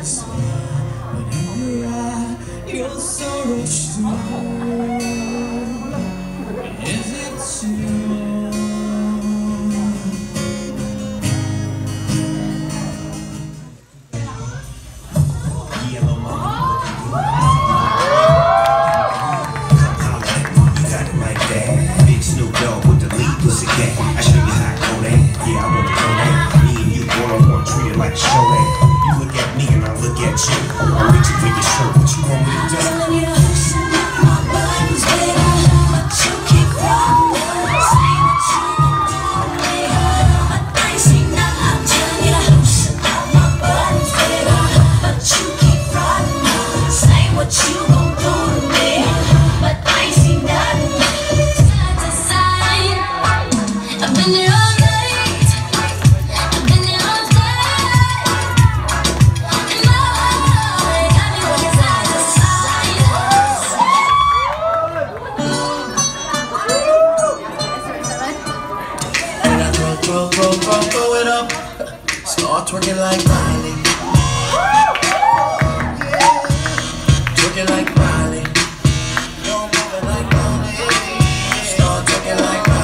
say, but in your eye, you're so rushed through. Is it true? I show you how to go there. Yeah, I wanna go there. Me and you, one-on-one, treat it like a show there. You look at me and I look at you. I'm reaching for your shirt. What you want me to do? Telling you to loosen up my buttons, baby, but you keep running. Say what you gon' do to me, but I ain't seen nothing. I'm telling you to loosen up my buttons, baby, but you keep running. Say what you gon' do to me, but I ain't seen nothing. I've been there all night, I've been there all day, and I got me looking side to side. And I throw it up, start twerking like Miley, twerking like Miley, don't move it like Miley, start twerking like Miley.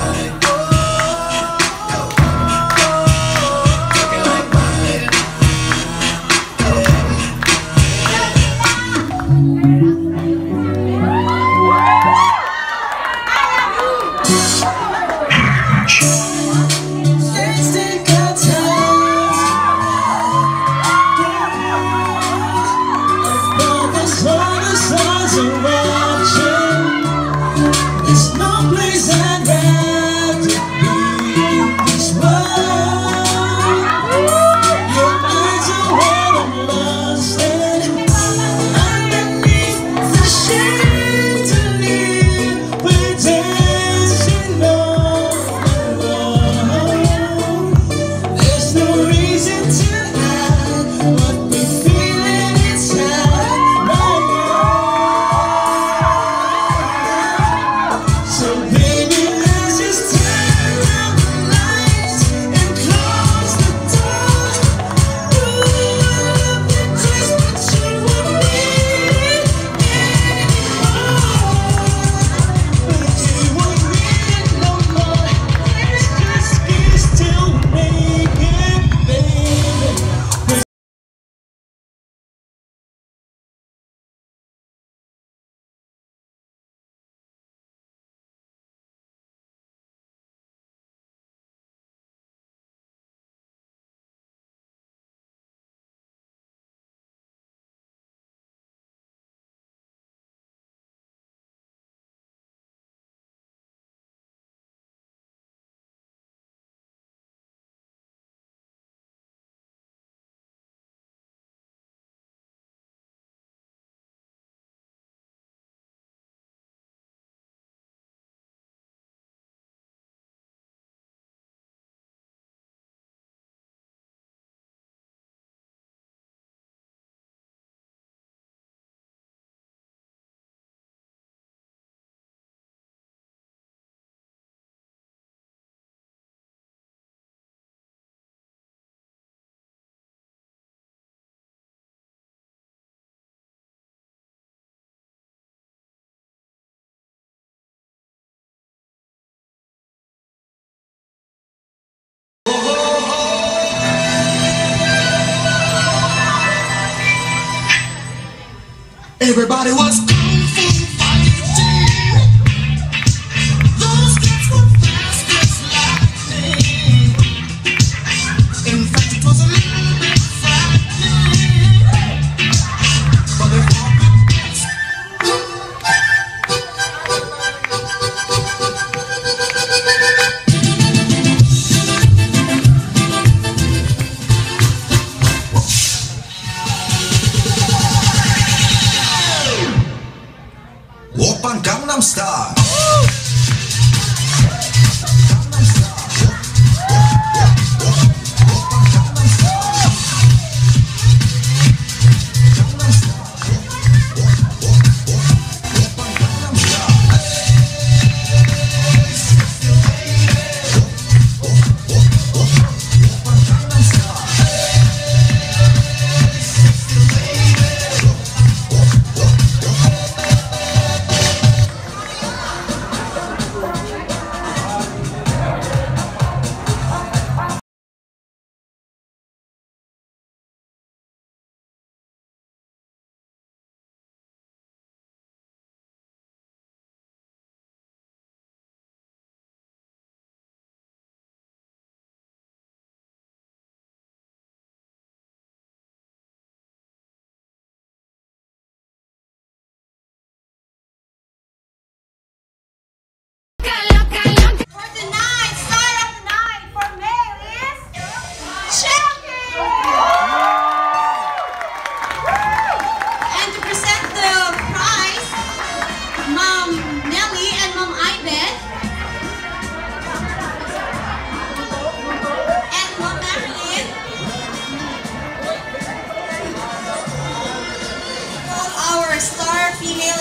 Everybody was kung fu fighting. Those kids were fast as lightning. In fact, it was a little bit frightening, but they fought the best. Oppan Gangnam Style.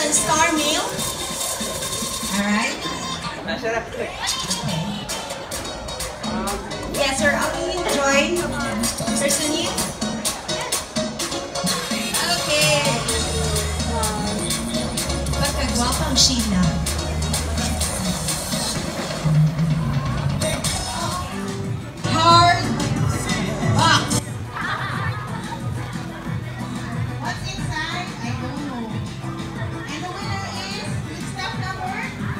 and Star Mail. Alright? Yes, Sir Aki, join. Sir Sunil. Okay. Pagkagwapang Sheila. Hard box. What's inside? I don't know. And the winner is which step number?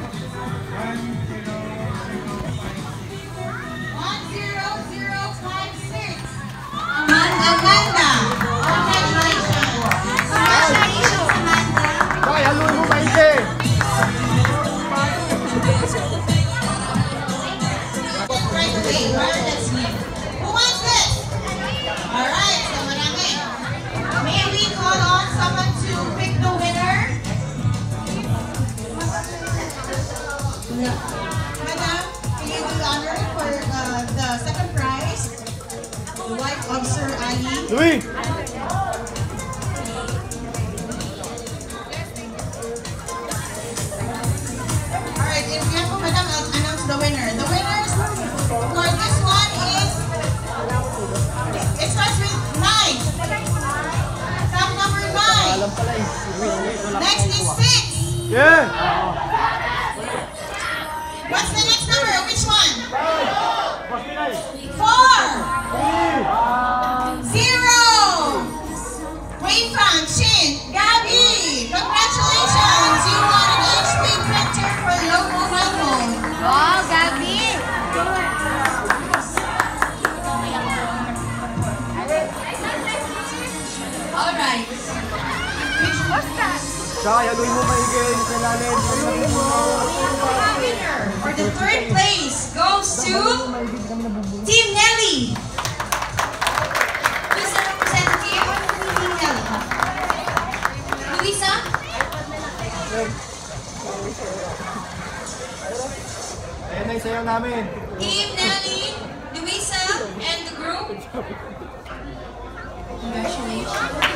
10056. Amanda. Congratulations. Congratulations, Amanda. Hoy, haluin mo maigi. Right away. Let's see. Who wants this? Alright, so marami. May we call on someone to pick the winner? Madam, can you do the honor for the second prize? The wife of Sir Ali. Louie! Alright, if you have madam, I'll announce the winner. The winners for this one is, it starts with 9. Top number 9. Alam pala eh. Next is 6. Yeah! What's the next number? Which one? 4. 0. Wave from Chin. Gabby. Congratulations. You won an HP printer for local household. Wow, Gabi. Alright. Saka, haluin mo maigi. Kailangan. For the third place goes to Team Nelly. Who's the representative? Team Nelly. Luisa? Ayan na yung sayaw namin. Team Nelly, Luisa, and the group. Congratulations.